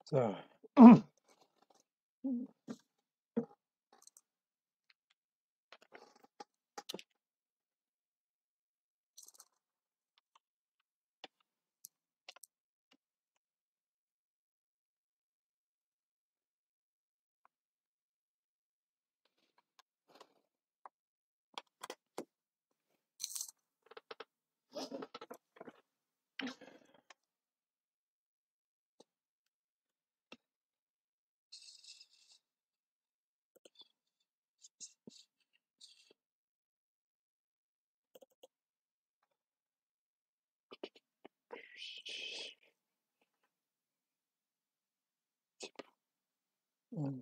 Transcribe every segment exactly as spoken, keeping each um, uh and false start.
자, 음,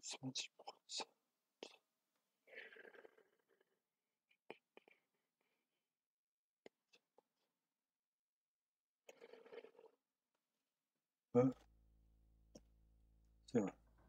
어? 자,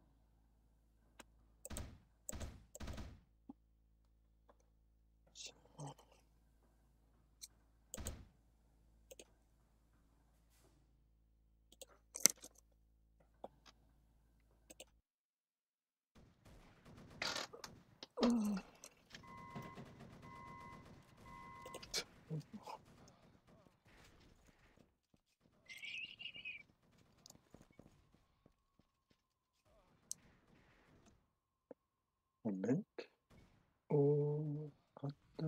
moment. 오, 갔다.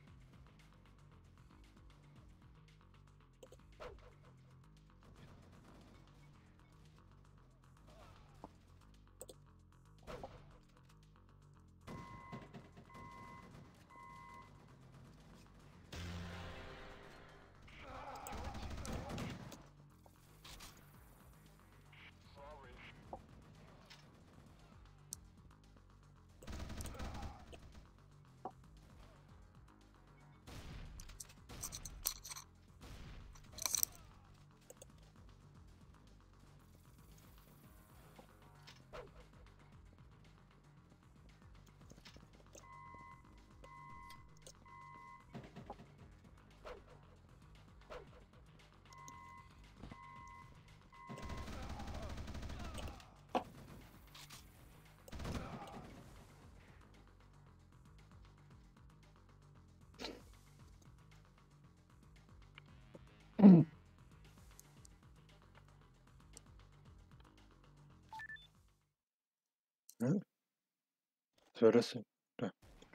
응? 잘했어. 네.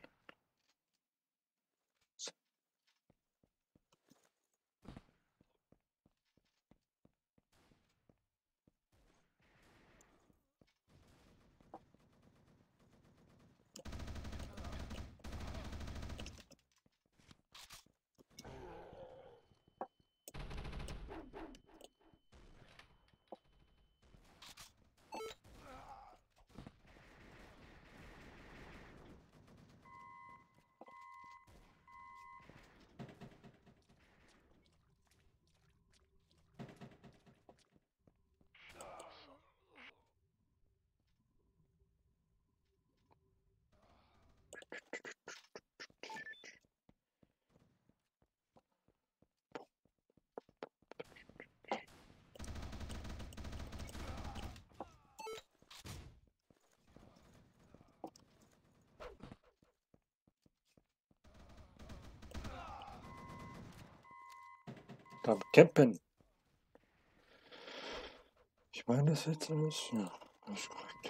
다음 캠펜. Ich meine, das jetzt alles, ja, das ist korrekt.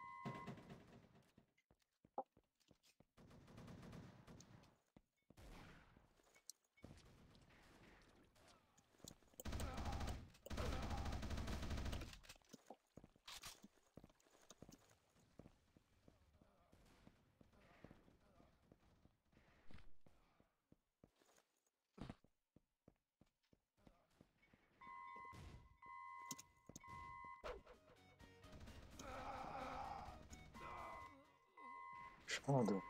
Schade.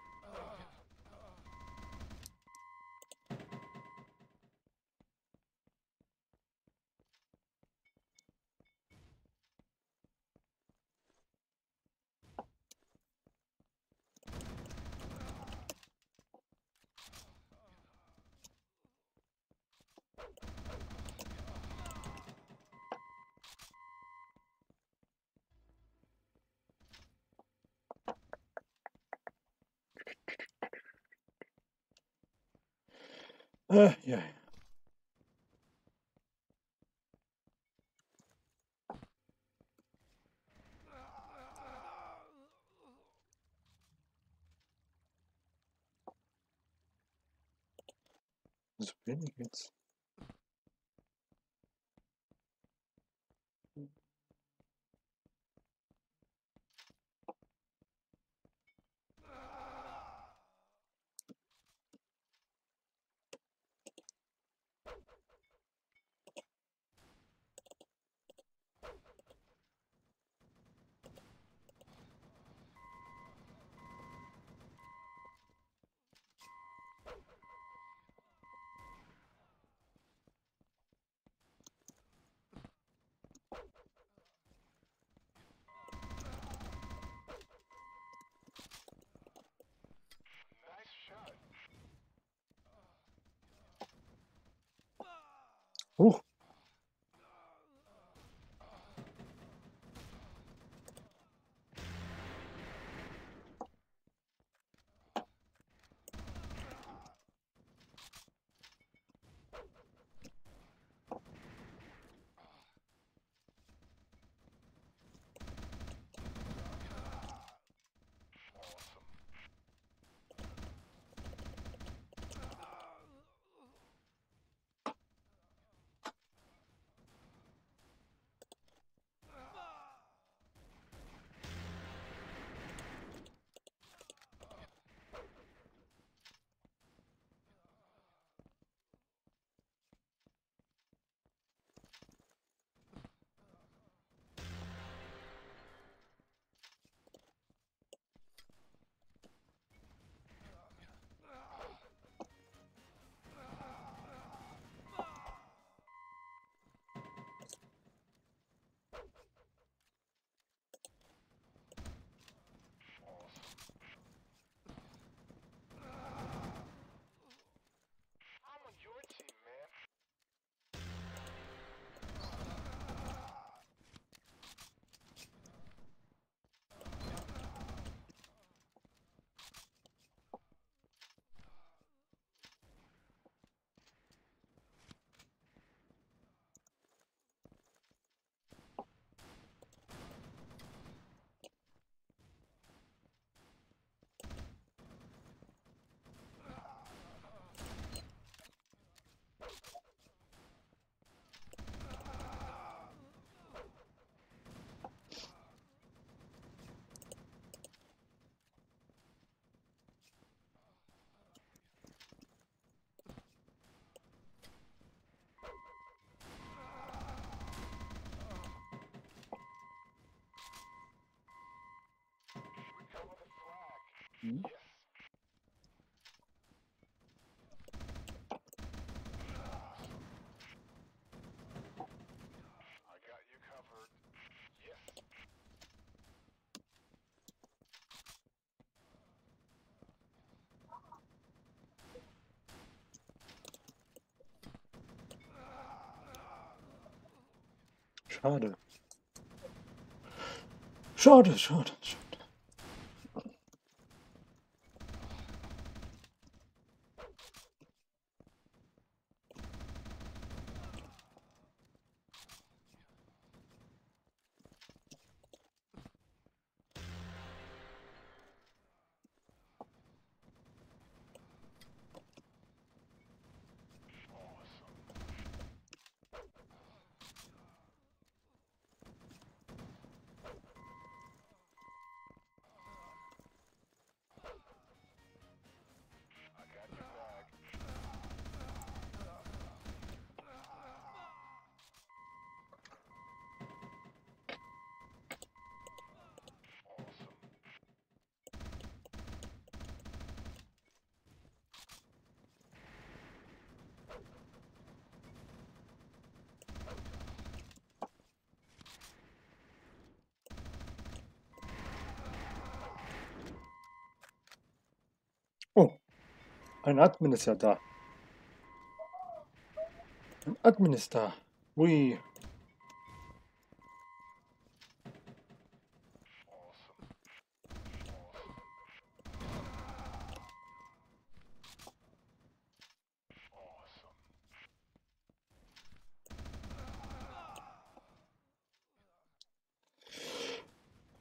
Äh, ja. So wenig jetzt. Huch. Hm. Schade. Schade, schade, schade. Oh, ein Admin ist ja da. Ein Admin ist da. Ui.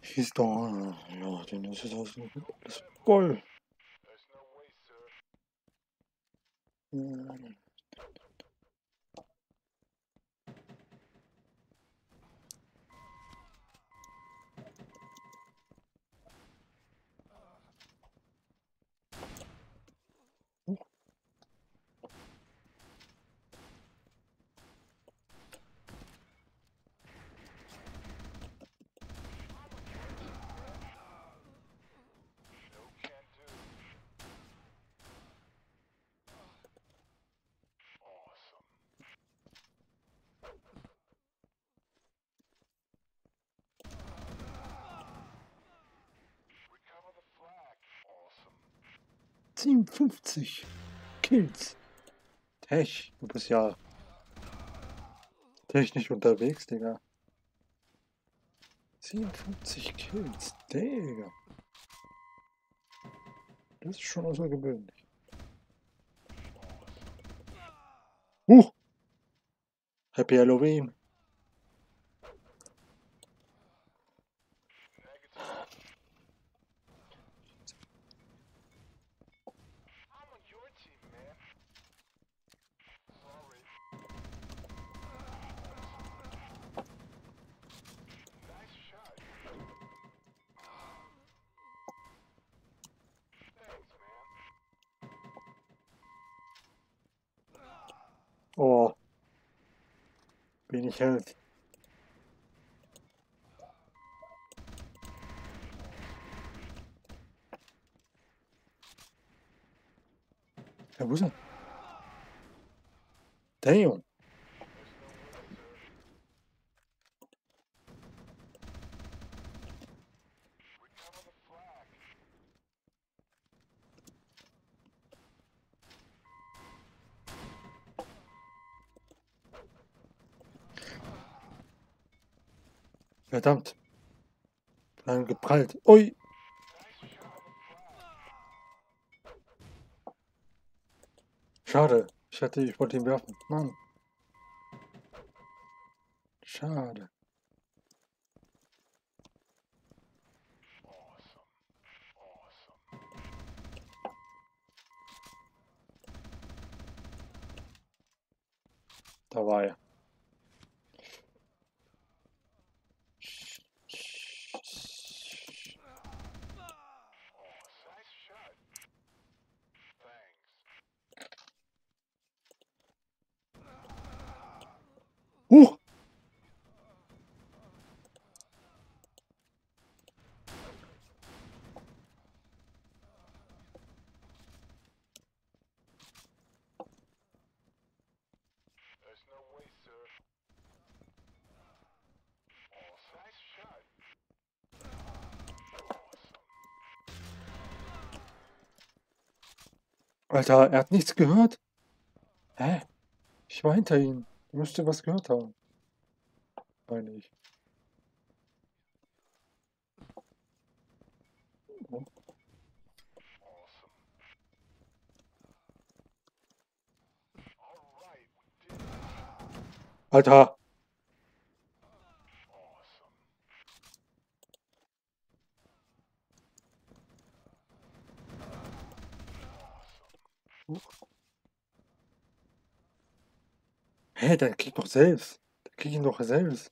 Hieß da, ja, den ist es aus dem das Gold. Ja. siebenundfünfzig Kills. Tech, du bist ja technisch unterwegs, Digga. siebenundfünfzig Kills, Digga. Das ist schon außergewöhnlich. Huch! Happy Halloween. Oh. Wenig Health. Ja, wo ist er? Damn. Verdammt. Dann geprallt. Ui. Schade. Ich hatte, ich wollte ihn werfen. Mann. Schade. Da war er. Huch! Alter, er hat nichts gehört. Hä? Ich war hinter ihm. Er müsste was gehört haben. Meine ich. Oh. Alter! Hä, dann krieg doch selbst. Dann krieg ihn doch selbst.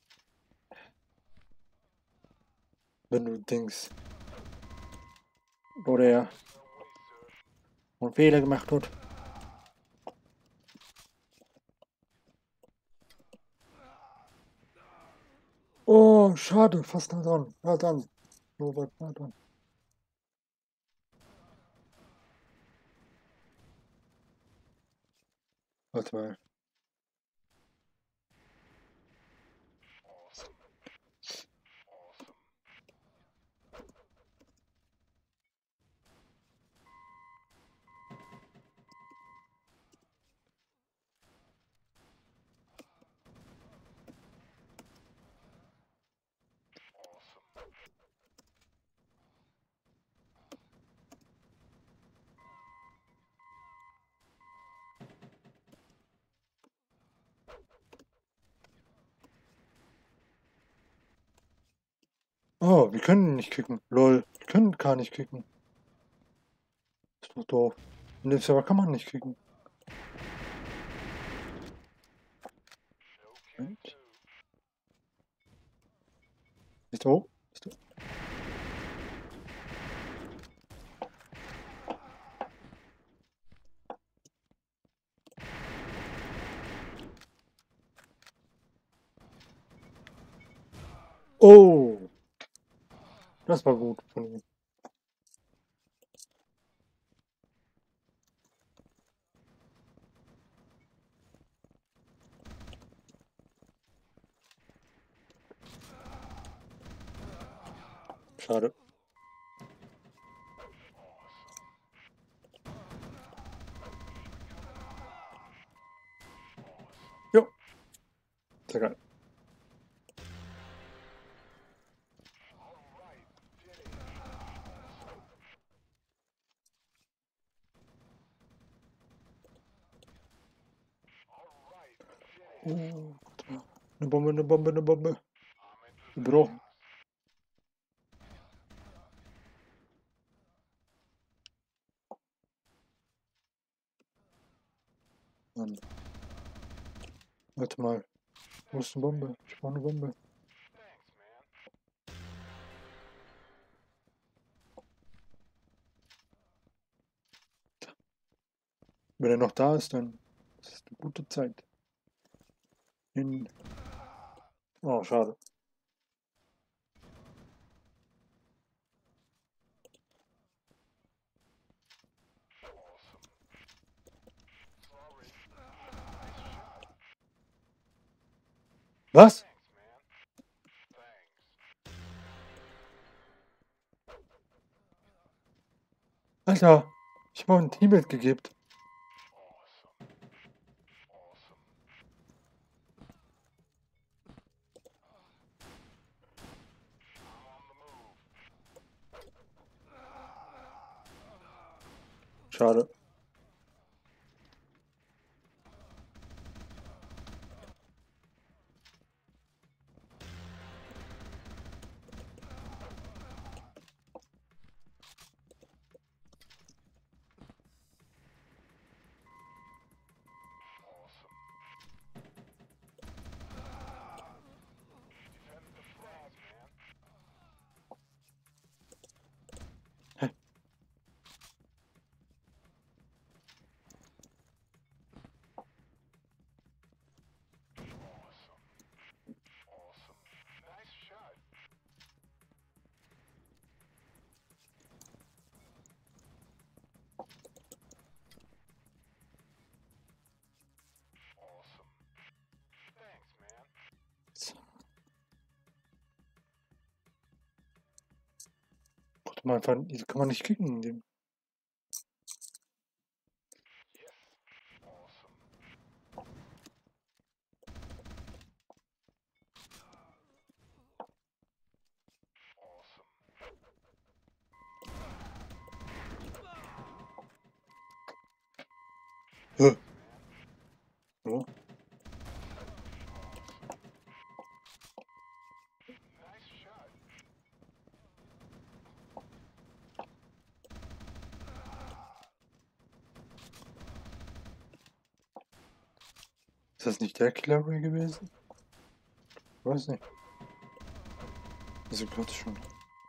Wenn du denkst. Oder er einen Fehler gemacht hat. Oh, schade, fast nah dran. Na dann. So weit nah dran. Warte mal. Wir können nicht kicken. Lol. Wir können gar nicht kicken. Das ist doch doof. In dem Server kann man nicht kicken. Moment. Ist da hoch? Ist da... Oh! Das war gut von ihm. Schade. Jo. Sehr geil. Oh, warte mal. Eine Bombe, eine Bombe, eine Bombe. Bro. Mann. Warte mal. Wo ist eine Bombe? Ich brauche eine Bombe. Wenn er noch da ist, dann ist es eine gute Zeit. In... Oh, schade. Was? Alter, ich habe ein Teammate gegeben. Schade. Hä? Warte mal, einfach, die kann man nicht kicken in dem. Hä? So. Ist das nicht der Killer Ray gewesen? Ich weiß nicht. Also gerade schon.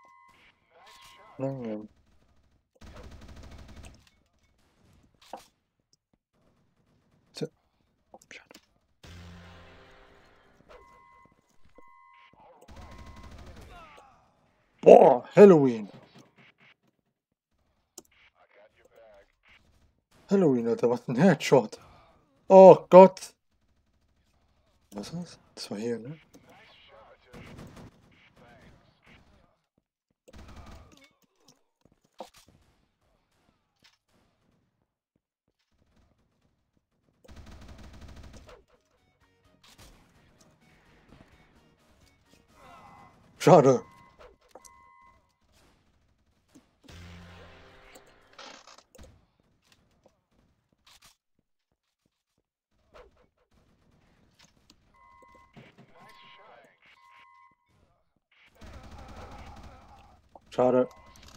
Lange. Tja. Schade. Boah, Halloween. Halloween, Alter, was ein Headshot. Oh Gott. Was ist das? Das war hier, ne? Schade. Schade.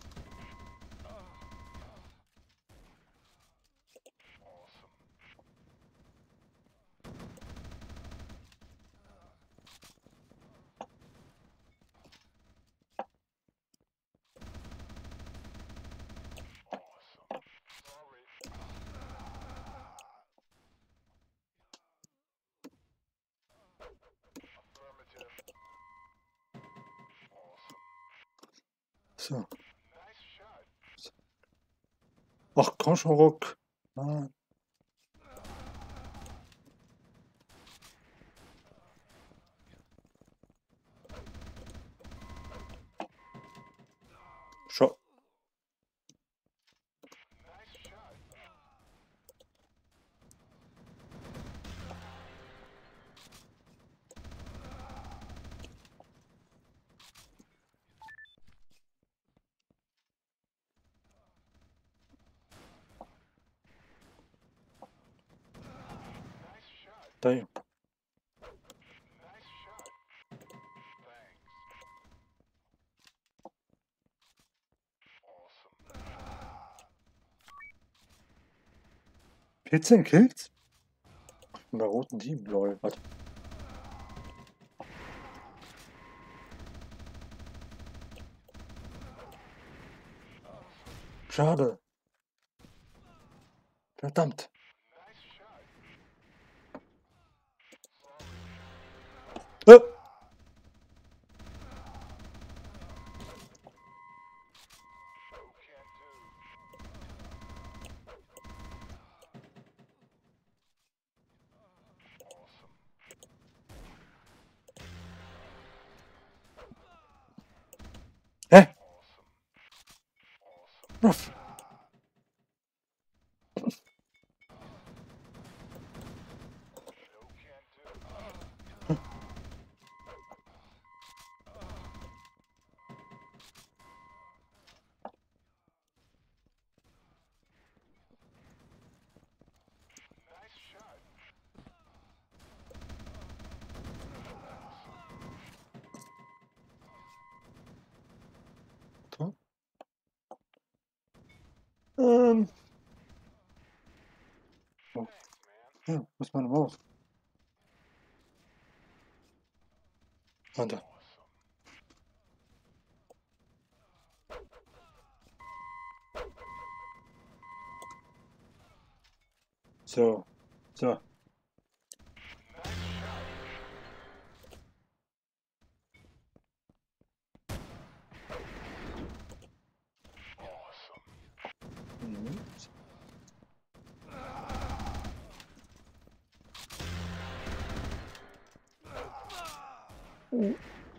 So. Ach, komm schon, Ruck. Ah. Schau. Damn. vierzehn Kills? Bei roten Team, lol. Warte. Schade. Verdammt. Äh. Hä? Ruff. Ähm. Oh. Ja, wo ist meine Maus? Ah, da. So. So. Mhm. Oh.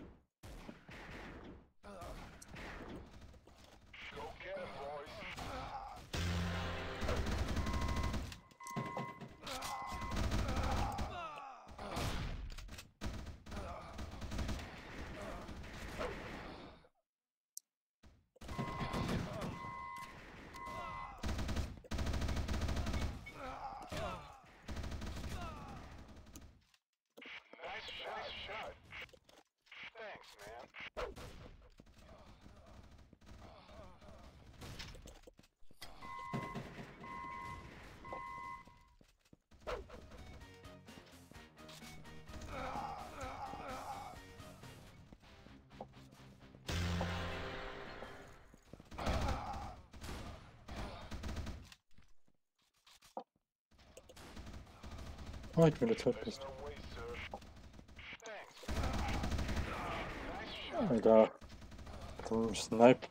Oh, ich bin der Zweitbeste. Alter. Zum Snipe.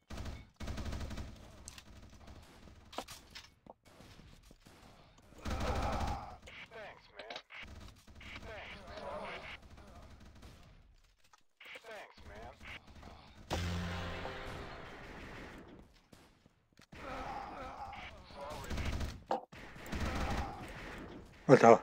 Alter.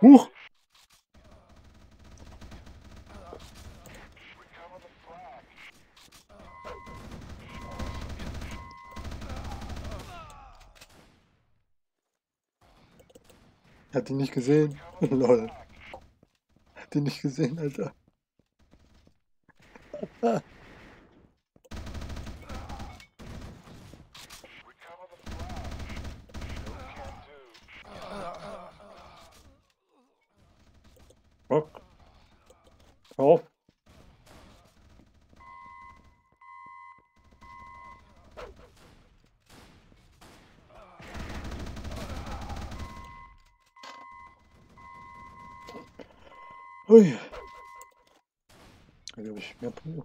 Huch! Hat ihn nicht gesehen? Lol. Hat ihn nicht gesehen, Alter. Ah. Rock. Auf. Ui. Da habe ich mehr Punkte.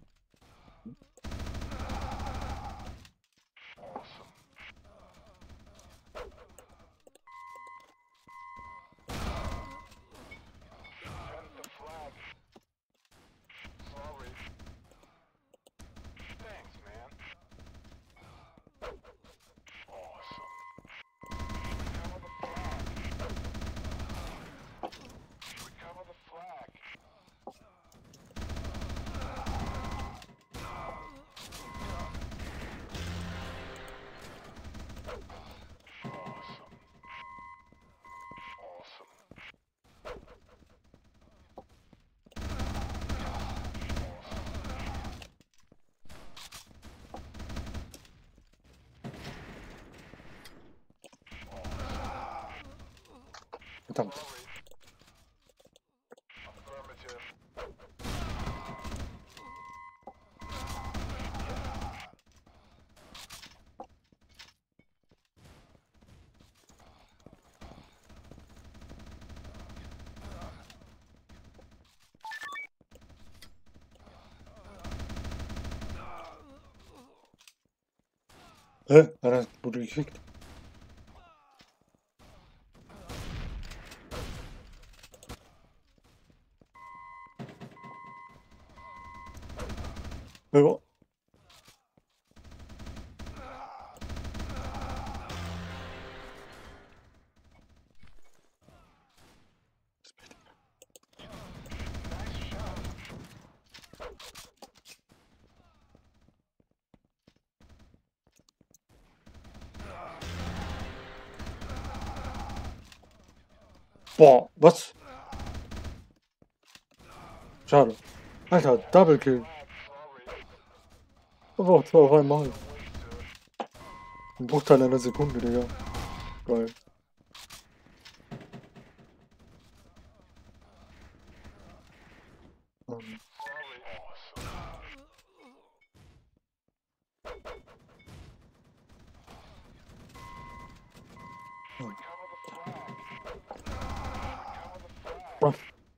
Verdammt. Hä? Hat er das Bude gekriegt? Ja. Boah, was? Schade. Alter, Double Kill. Aber auch zwei auf einmal. Ein Bruchteil einer Sekunde, Digga. Geil. Ähm. Oh.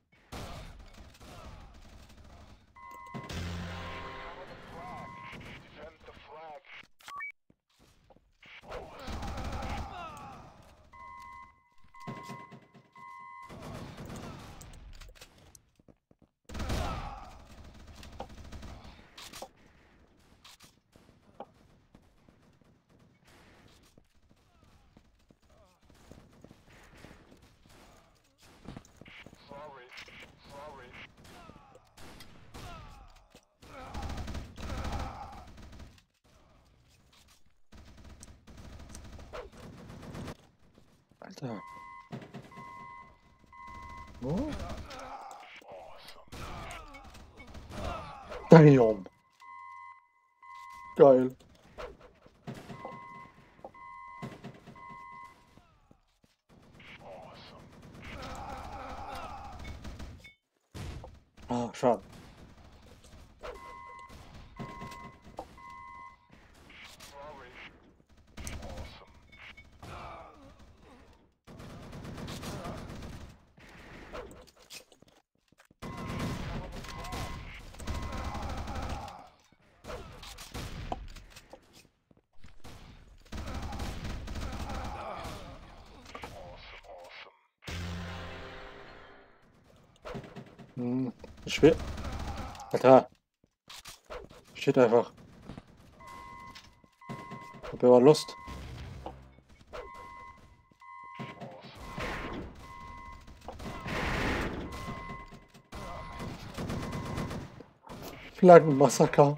Alter. Oh. Damn. Geil. Ah, schade. Hm, schwer. Alter. Steht einfach. Der war lost. Flaggenmassaker.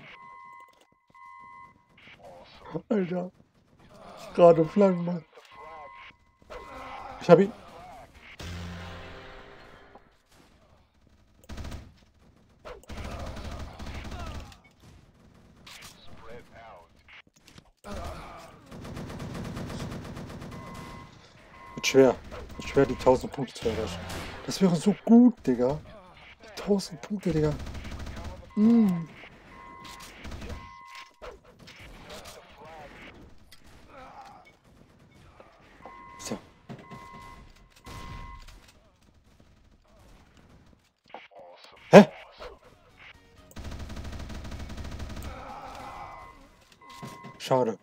Alter. Gerade Flaggenmassaker. Ich hab ihn. Wird schwer. Wird schwer, die tausend Punkte zu erreichen. Das wäre so gut, Digga. Die tausend Punkte, Digga. Mm. So. Hä? Schade.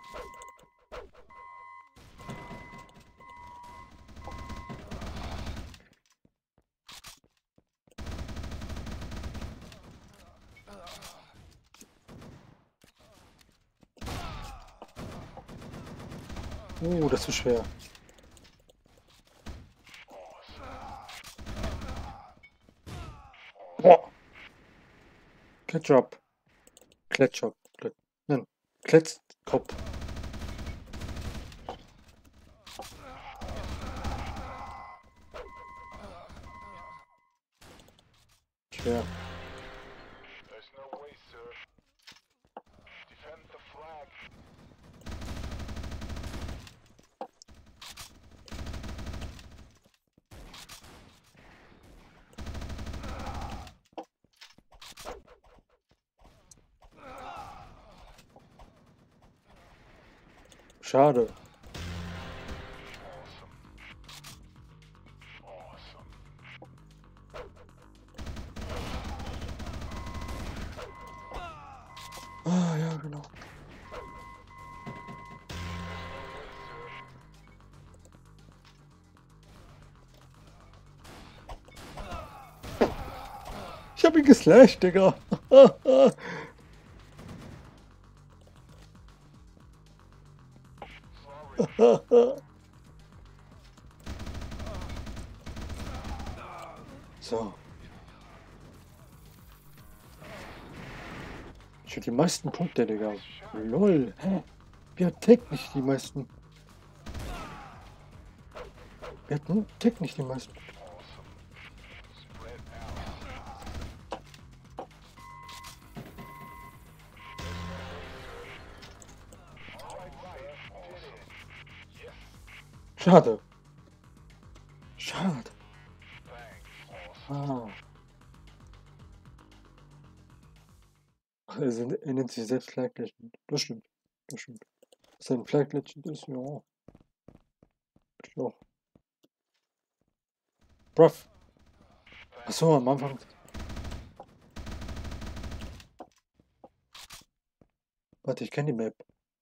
Uh, das ist schwer. Boah. Ketchup. Ketchup. Nein. Kletzkopf. Schwer. Schade. Ah, ja, genau. Ich hab ihn geslasht, Digga. So. Ich hab die meisten Punkte, Digga. Lol. Hä? Wir hatten technisch die meisten. Wir hatten technisch die meisten. Schade. Schade. Ah. Ach, er sind- er nennt sich selbst Flag Legend. Das stimmt. Das stimmt. Dass er ein Flag Legend ist, ja. Ich auch. Bruv. Achso, am Anfang. Warte, ich kenne die Map.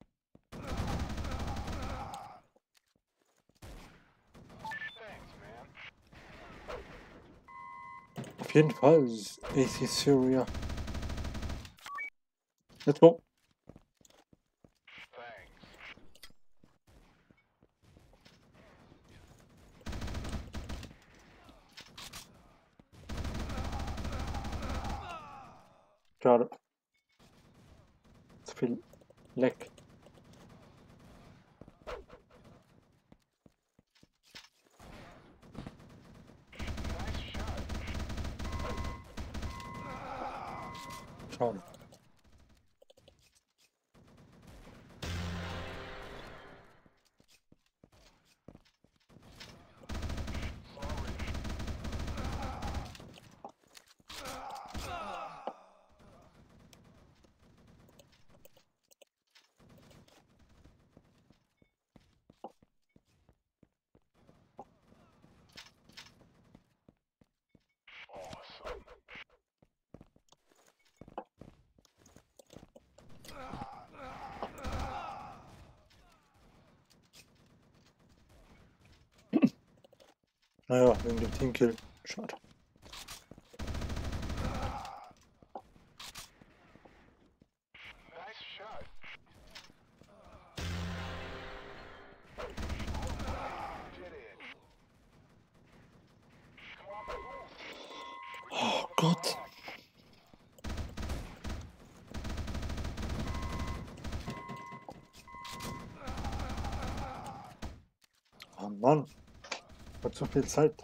Auf jeden Fall ist A S S Syria. Let's go. Schade. Zu viel Leck. Schade. Naja, wegen dem Teamkill. Schade. Oh Gott. Mann, hat so viel Zeit.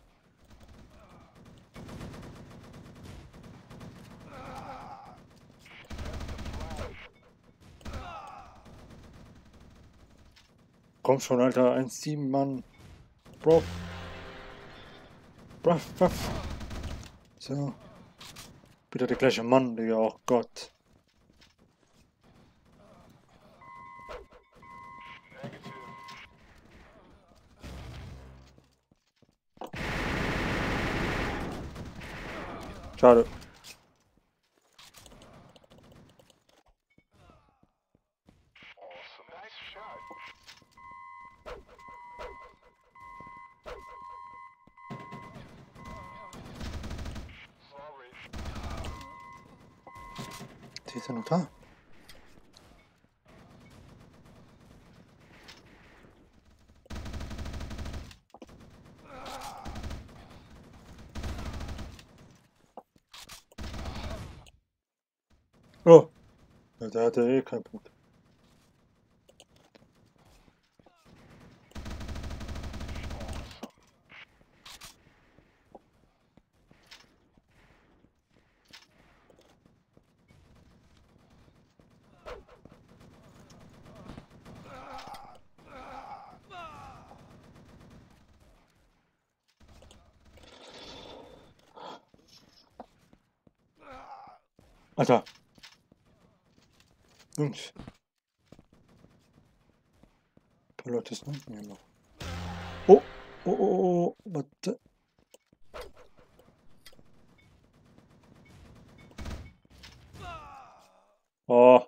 Komm schon, Alter, eins sieben, Mann. Bro. Bruff, bruff. So. Wieder der gleiche Mann, Digga, oh Gott. Schade. Die ist ja noch da. Oh. Ja, der hatte eh keinen Punkt. Alter. Jungs. Ein paar Leute snipen hier noch. Oh. Oh, oh, oh, oh. Warte. Oh.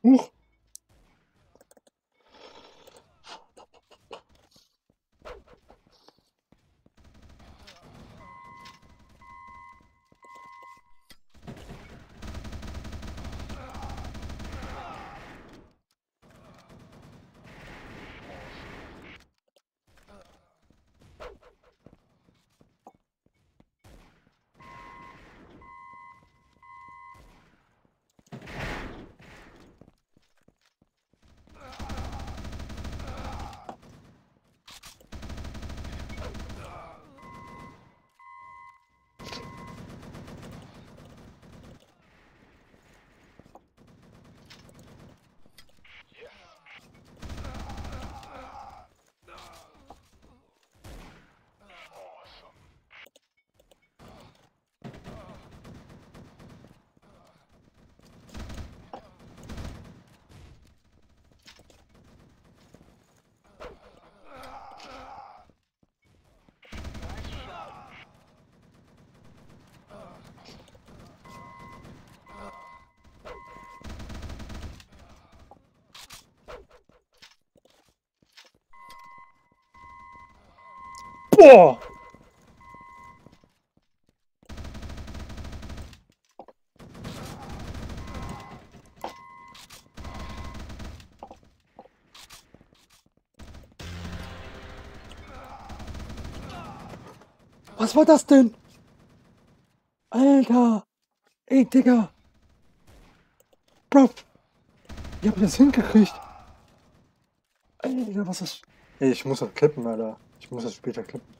Huch. Boah! Was war das denn? Alter! Ey, Digga! Bro! Wie habt ihr das hingekriegt? Alter, was ist... Ey, ich muss das klippen, Alter. Ich muss das später klippen.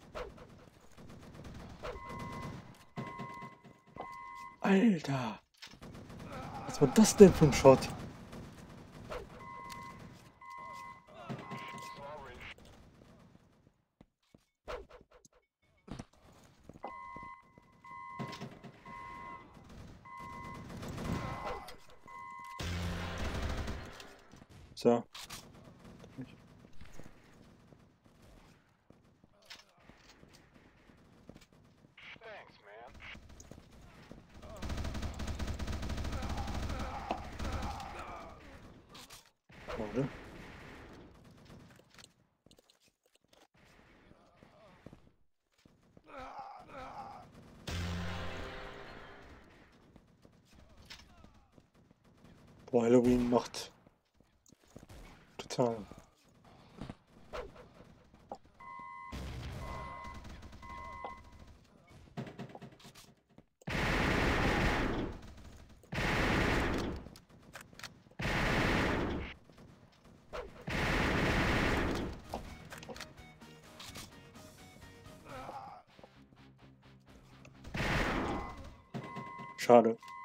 Alter! Was war das denn für ein Shot? So. Warte. Boah, Halloween macht total. Schade.